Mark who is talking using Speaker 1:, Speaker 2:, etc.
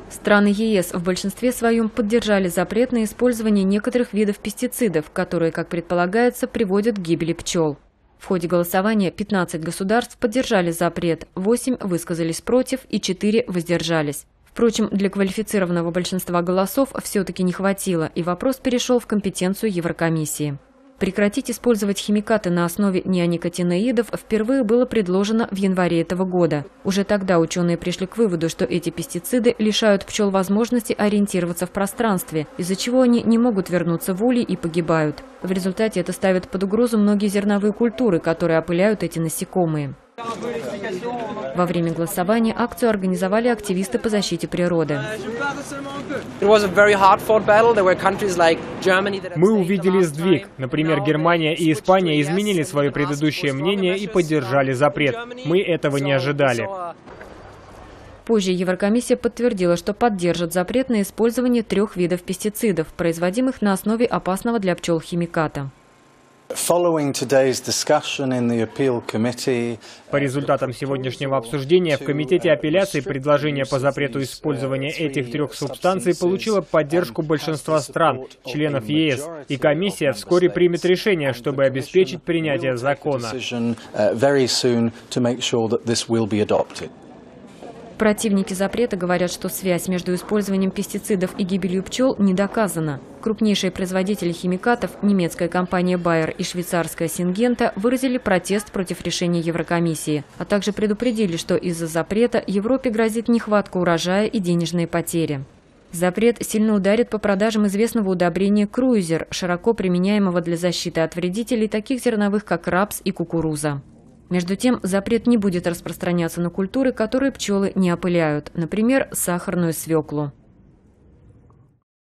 Speaker 1: Страны ЕС в большинстве своем поддержали запрет на использование некоторых видов пестицидов, которые, как предполагается, приводят к гибели пчел. В ходе голосования 15 государств поддержали запрет, 8 высказались против и 4 воздержались. Впрочем, для квалифицированного большинства голосов все-таки не хватило, и вопрос перешел в компетенцию Еврокомиссии. Прекратить использовать химикаты на основе неоникотиноидов впервые было предложено в январе этого года. Уже тогда ученые пришли к выводу, что эти пестициды лишают пчел возможности ориентироваться в пространстве, из-за чего они не могут вернуться в улей и погибают. В результате это ставит под угрозу многие зерновые культуры, которые опыляют эти насекомые. Во время голосования акцию организовали активисты по защите природы.
Speaker 2: Мы увидели сдвиг. Например, Германия и Испания изменили свое предыдущее мнение и поддержали запрет. Мы этого не ожидали.
Speaker 1: Позже Еврокомиссия подтвердила, что поддержит запрет на использование 3 видов пестицидов, производимых на основе опасного для пчел химиката.
Speaker 2: По результатам сегодняшнего обсуждения в Комитете апелляции предложение по запрету использования этих 3 субстанций получило поддержку большинства стран, членов ЕС, и комиссия вскоре примет решение, чтобы обеспечить принятие закона.
Speaker 1: Противники запрета говорят, что связь между использованием пестицидов и гибелью пчел не доказана. Крупнейшие производители химикатов, немецкая компания Bayer и швейцарская Syngenta, выразили протест против решения Еврокомиссии, а также предупредили, что из-за запрета Европе грозит нехватка урожая и денежные потери. Запрет сильно ударит по продажам известного удобрения «Круизер», широко применяемого для защиты от вредителей, таких зерновых, как рапс и кукуруза. Между тем, запрет не будет распространяться на культуры, которые пчелы не опыляют, например, сахарную свеклу.